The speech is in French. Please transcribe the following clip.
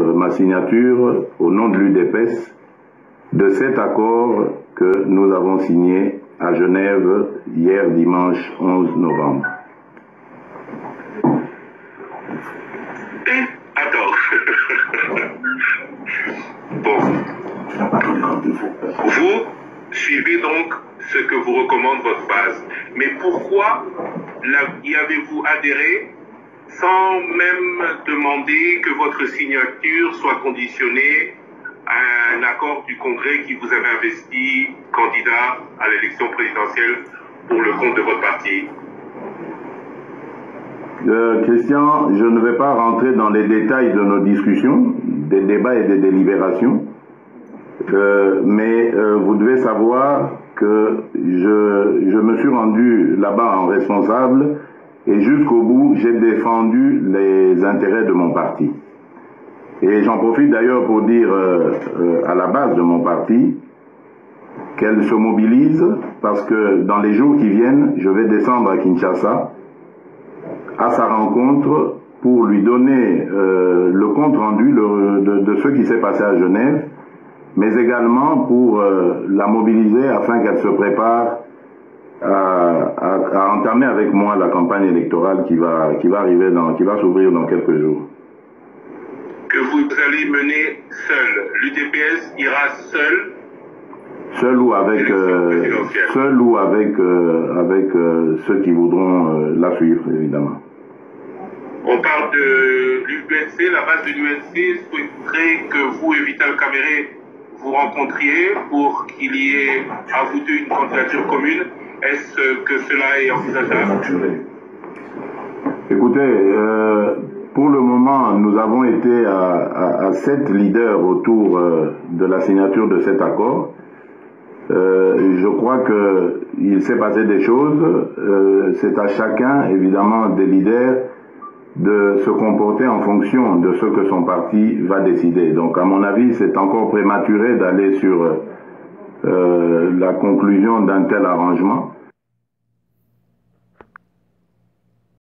ma signature au nom de l'UDPS de cet accord que nous avons signé à Genève hier dimanche 11 novembre. Attends. Bon. Vous suivez donc ce que vous recommande votre base. Mais pourquoi y avez-vous adhéré sans même demander que votre signature soit conditionnée à un accord du Congrès qui vous avait investi candidat à l'élection présidentielle pour le compte de votre parti? Christian, je ne vais pas rentrer dans les détails de nos discussions, des débats et des délibérations, mais vous devez savoir que je me suis rendu là-bas en responsable et jusqu'au bout, j'ai défendu les intérêts de mon parti. Et j'en profite d'ailleurs pour dire à la base de mon parti qu'elle se mobilise parce que dans les jours qui viennent, je vais descendre à Kinshasa à sa rencontre pour lui donner le compte rendu de ce qui s'est passé à Genève, mais également pour la mobiliser afin qu'elle se prépare à entamer avec moi la campagne électorale qui va s'ouvrir dans quelques jours. Que vous allez mener seul. L'UDPS ira seul. Seul ou avec ceux qui voudront la suivre, évidemment. On parle de l'UNC, la base de l'UNC souhaiterait que vous et Vital Kamerhe vous rencontriez pour qu'il y ait à vous deux une candidature commune. Est-ce que cela est envisageable? Écoutez, pour le moment, nous avons été à 7 leaders autour de la signature de cet accord. Je crois qu'il s'est passé des choses. C'est à chacun, évidemment, des leaders de se comporter en fonction de ce que son parti va décider. Donc, à mon avis, c'est encore prématuré d'aller sur la conclusion d'un tel arrangement.